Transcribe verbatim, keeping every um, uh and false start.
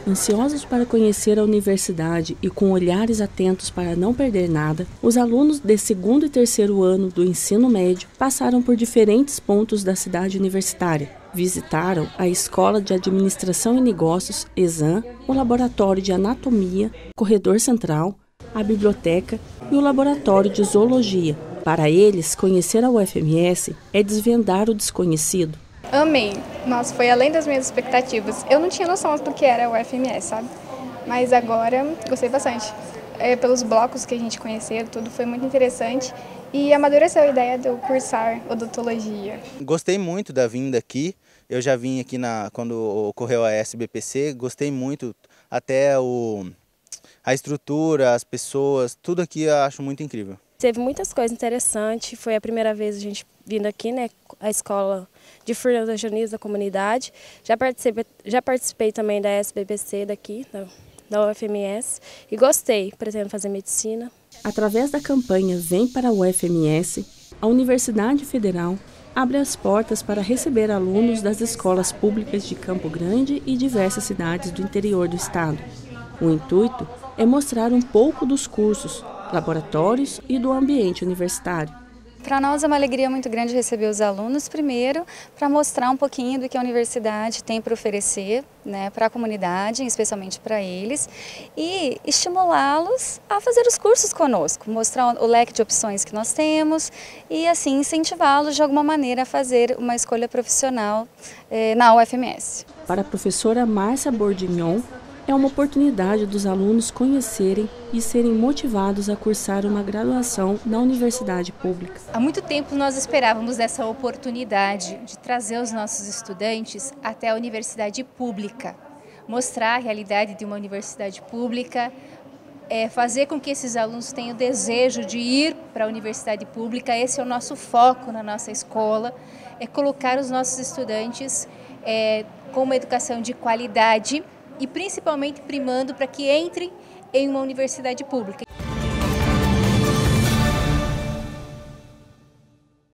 Ansiosos para conhecer a universidade e com olhares atentos para não perder nada, os alunos de segundo e terceiro ano do ensino médio passaram por diferentes pontos da cidade universitária. Visitaram a Escola de Administração e Negócios, ESAN, o Laboratório de Anatomia, Corredor Central, a Biblioteca e o Laboratório de Zoologia. Para eles, conhecer a U F M S é desvendar o desconhecido. Amei. Nossa, foi além das minhas expectativas. Eu não tinha noção do que era a U F M S, sabe? Mas agora gostei bastante. É, pelos blocos que a gente conheceu, tudo foi muito interessante e amadureceu a ideia de eu cursar odontologia. Gostei muito da vinda aqui. Eu já vim aqui na, quando ocorreu a S B P C, gostei muito, até o, a estrutura, as pessoas, tudo aqui eu acho muito incrível. Teve muitas coisas interessantes, foi a primeira vez a gente vindo aqui, né, a escola de Fernando Janiz da comunidade. Já participei, já participei também da S B P C daqui, da, da U F M S, e gostei, pretendo fazer medicina. Através da campanha Vem para a U F M S, a Universidade Federal abre as portas para receber alunos das escolas públicas de Campo Grande e diversas cidades do interior do estado. O intuito é mostrar um pouco dos cursos, laboratórios e do ambiente universitário. Para nós é uma alegria muito grande receber os alunos, primeiro, para mostrar um pouquinho do que a universidade tem para oferecer, né, para a comunidade, especialmente para eles, e estimulá-los a fazer os cursos conosco, mostrar o leque de opções que nós temos e assim incentivá-los de alguma maneira a fazer uma escolha profissional eh, na U F M S. Para a professora Márcia Bordignon, é uma oportunidade dos alunos conhecerem e serem motivados a cursar uma graduação na universidade pública. Há muito tempo nós esperávamos essa oportunidade de trazer os nossos estudantes até a universidade pública, mostrar a realidade de uma universidade pública, é, fazer com que esses alunos tenham o desejo de ir para a universidade pública. Esse é o nosso foco na nossa escola, é colocar os nossos estudantes é, com uma educação de qualidade, e principalmente primando para que entrem em uma universidade pública.